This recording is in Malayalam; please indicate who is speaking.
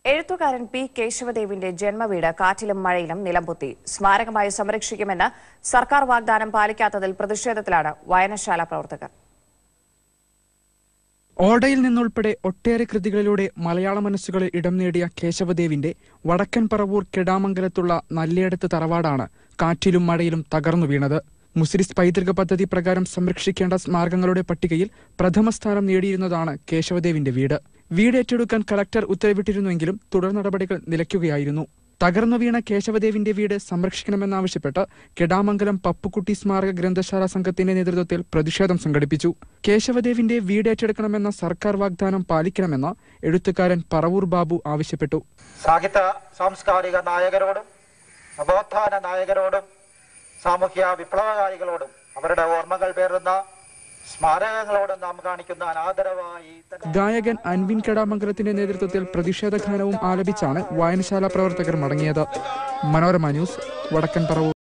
Speaker 1: എഴുത്തുകാരൻ പി കേശവദേവിന്റെ ജന്മവീട് കാറ്റിലും മഴയിലും നിലംപൊത്തി. സ്മാരകമായി സംരക്ഷിക്കുമെന്ന് സർക്കാർ വാഗ്ദാനം പാലിക്കാത്തതിൽ പ്രതിഷേധത്തിലാണ് വായനശാല പ്രവർത്തകർ.
Speaker 2: ഓടയിൽ നിന്നുൾപ്പെടെ ഒട്ടേറെ കൃതികളിലൂടെ മലയാള മനസ്സുകളിൽ ഇടം നേടിയ കേശവദേവിന്റെ വടക്കൻ പറവൂർ കെടാമംഗലത്തുള്ള നല്ലേടത്ത് തറവാടാണ് കാറ്റിലും മഴയിലും തകർന്നു വീണത്. മുസ്ലിസ് പൈതൃക പദ്ധതി പ്രകാരം സംരക്ഷിക്കേണ്ട സ്മാരകങ്ങളുടെ പട്ടികയിൽ പ്രഥമ സ്ഥാനം നേടിയിരുന്നതാണ് കേശവദേവിന്റെ വീട്. വീട് ഏറ്റെടുക്കാൻ കളക്ടർ ഉത്തരവിട്ടിരുന്നുവെങ്കിലും തുടർ നടപടികൾ നിലയ്ക്കുകയായിരുന്നു. തകർന്നു വീണ കേശവദേവിന്റെ വീട് സംരക്ഷിക്കണമെന്നാവശ്യപ്പെട്ട് കെടാമംഗലം പപ്പുക്കുട്ടി സ്മാരക ഗ്രന്ഥശാല സംഘത്തിന്റെ നേതൃത്വത്തിൽ പ്രതിഷേധം സംഘടിപ്പിച്ചു. കേശവദേവിന്റെ വീട് ഏറ്റെടുക്കണമെന്ന സർക്കാർ വാഗ്ദാനം പാലിക്കണമെന്ന് എഴുത്തുകാരൻ പറവൂർ ബാബു ആവശ്യപ്പെട്ടു.
Speaker 3: സാഹിത്യ സാംസ്കാരിക നായകരോടും നവോത്ഥാന നായകരോടും സാമൂഹ്യ വിപ്ലവകാരികളോടും അവരുടെ ഓർമ്മകൾ പേറുന്ന സ്മാരകങ്ങളോടും നാം കാണിക്കുന്ന അനാദരവായി
Speaker 2: ഗായകൻ അൻവിൻ കെടാമംഗലത്തിന്റെ നേതൃത്വത്തിൽ പ്രതിഷേധ ഗാനവും ആലപിച്ചാണ് വായനശാല പ്രവർത്തകർ മടങ്ങിയത്. മനോരമ ന്യൂസ്, വടക്കൻ പറവൂർ.